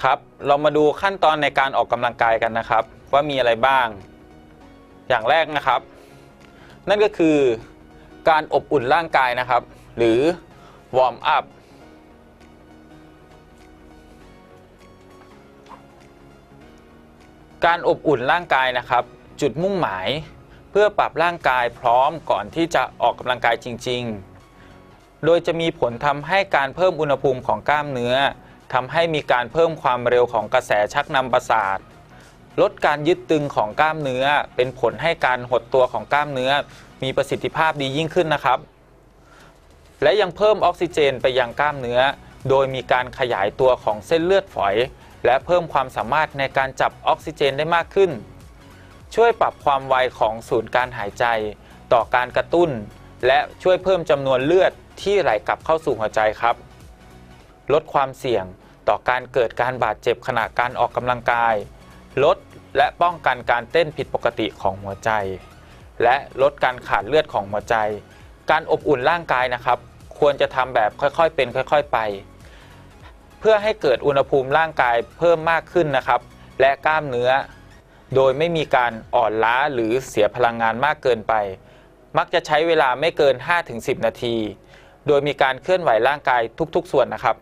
ครับเรามาดูขั้นตอนในการออกกำลังกายกันนะครับว่ามีอะไรบ้างอย่างแรกนะครับนั่นก็คือการอบอุ่นร่างกายนะครับหรือวอร์มอัพการอบอุ่นร่างกายนะครับจุดมุ่งหมายเพื่อปรับร่างกายพร้อมก่อนที่จะออกกำลังกายจริงๆโดยจะมีผลทำให้การเพิ่มอุณหภูมิของกล้ามเนื้อทำให้มีการเพิ่มความเร็วของกระแสชักนำประสาทลดการยึดตึงของกล้ามเนื้อเป็นผลให้การหดตัวของกล้ามเนื้อมีประสิทธิภาพดียิ่งขึ้นนะครับและยังเพิ่มออกซิเจนไปยังกล้ามเนื้อโดยมีการขยายตัวของเส้นเลือดฝอยและเพิ่มความสามารถในการจับออกซิเจนได้มากขึ้นช่วยปรับความไวของศูนย์การหายใจต่อการกระตุ้นและช่วยเพิ่มจำนวนเลือดที่ไหลกลับเข้าสู่หัวใจครับลดความเสี่ยงต่อการเกิดการบาดเจ็บขณะการออกกำลังกายลดและป้องกันการเต้นผิดปกติของหัวใจและลดการขาดเลือดของหัวใจการอบอุ่นร่างกายนะครับควรจะทำแบบค่อยๆเป็นค่อยๆไปเพื่อให้เกิดอุณหภูมิร่างกายเพิ่มมากขึ้นนะครับและกล้ามเนื้อโดยไม่มีการอ่อนล้าหรือเสียพลังงานมากเกินไปมักจะใช้เวลาไม่เกิน 5-10 นาทีโดยมีการเคลื่อนไหวร่างกายทุกๆส่วนนะครับ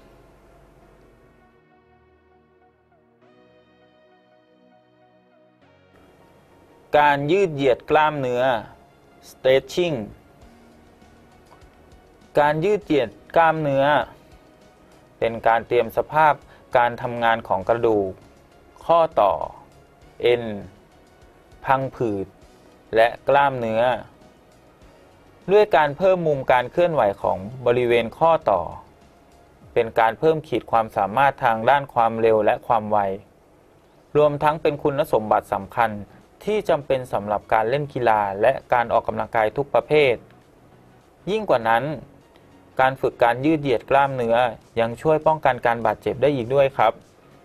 การยืดเหยียดกล้ามเนื้อ stretching การยืดเหยียดกล้ามเนื้อเป็นการเตรียมสภาพการทำงานของกระดูกข้อต่อเอ็นพังผืดและกล้ามเนื้อด้วยการเพิ่มมุมการเคลื่อนไหวของบริเวณข้อต่อเป็นการเพิ่มขีดความสามารถทางด้านความเร็วและความไวรวมทั้งเป็นคุณสมบัติสำคัญที่จำเป็นสำหรับการเล่นกีฬาและการออกกำลังกายทุกประเภทยิ่งกว่านั้นการฝึกการยืดเหยียดกล้ามเนื้อยังช่วยป้องกันการบาดเจ็บได้อีกด้วยครับ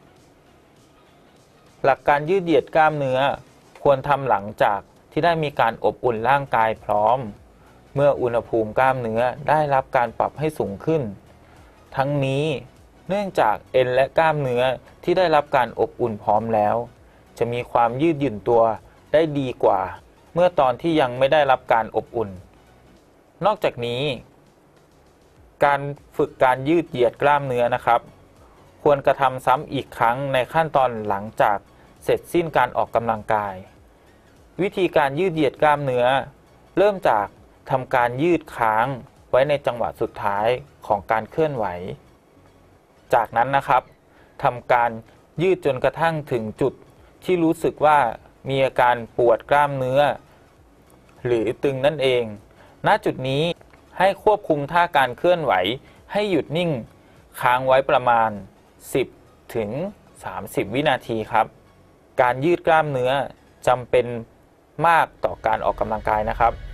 หลักการยืดเหยียดกล้ามเนื้อควรทำหลังจากที่ได้มีการอบอุ่นร่างกายพร้อมเมื่ออุณหภูมิกล้ามเนื้อได้รับการปรับให้สูงขึ้นทั้งนี้เนื่องจากเอ็นและกล้ามเนื้อที่ได้รับการอบอุ่นพร้อมแล้วจะมีความยืดหยุ่นตัวได้ดีกว่าเมื่อตอนที่ยังไม่ได้รับการอบอุ่นนอกจากนี้การฝึกการยืดเหยียดกล้ามเนื้อนะครับควรกระทำซ้ำอีกครั้งในขั้นตอนหลังจากเสร็จสิ้นการออกกำลังกายวิธีการยืดเหยียดกล้ามเนื้อเริ่มจากทำการยืดค้างไว้ในจังหวะสุดท้ายของการเคลื่อนไหวจากนั้นนะครับทำการยืดจนกระทั่งถึงจุดที่รู้สึกว่ามีอาการปวดกล้ามเนื้อหรือตึงนั่นเองณจุดนี้ให้ควบคุมท่าการเคลื่อนไหวให้หยุดนิ่งค้างไว้ประมาณ 10-30 วินาทีครับการยืดกล้ามเนื้อจำเป็นมากต่อการออกกำลังกายนะครับ